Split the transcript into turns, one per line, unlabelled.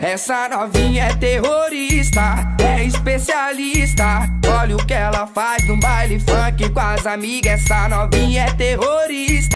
Essa novinha é terrorista, é especialista. Olha o que ela faz no baile funk com as amigas. Essa novinha é terrorista.